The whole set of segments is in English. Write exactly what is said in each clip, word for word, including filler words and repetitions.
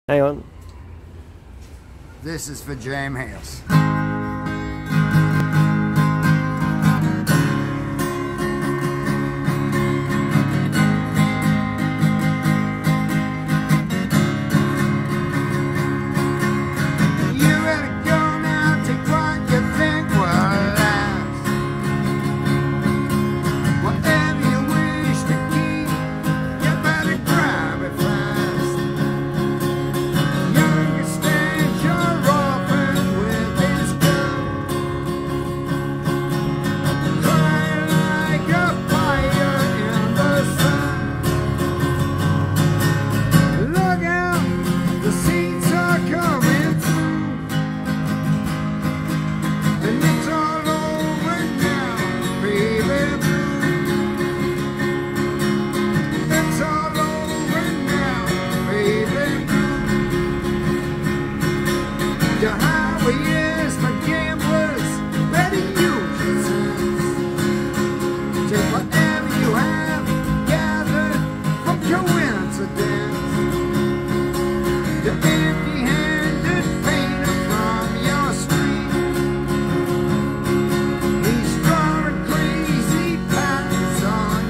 Hang on. This is for Jam House. The highway is for gamblers, ready use your sense. Take whatever you have gathered from coincidence. The empty-handed painter from your street, he's drawing crazy patterns on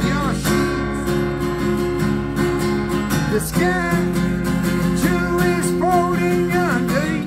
your sheets. The sky too is floating under you.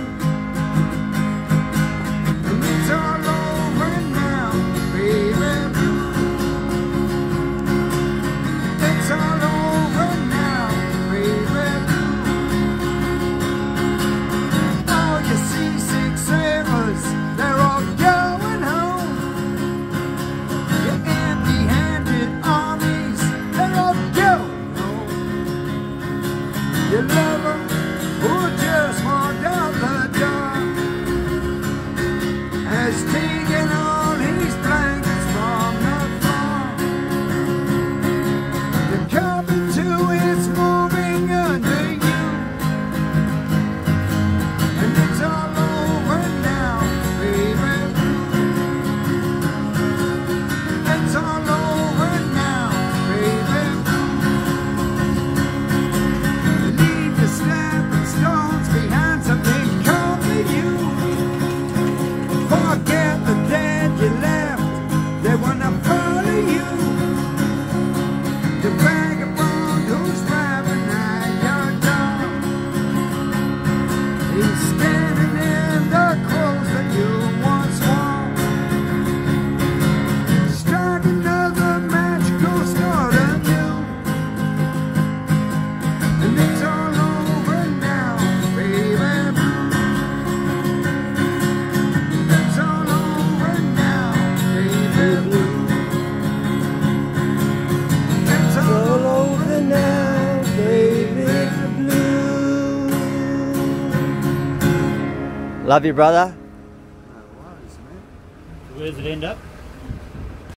Your lover who just walked out the door has taken all his blankets from the floor. The carpet too is moving under you, and it's all over now, baby. It's all over now, baby. Snapping stones behind something come to you. Forget the dead you left, they wanna follow you. The vagabond who's driving at your door, he's standing in the clothes that you once wore. Start another match, go start anew, and it's all Love you, brother. No worries, man. Where does it end up?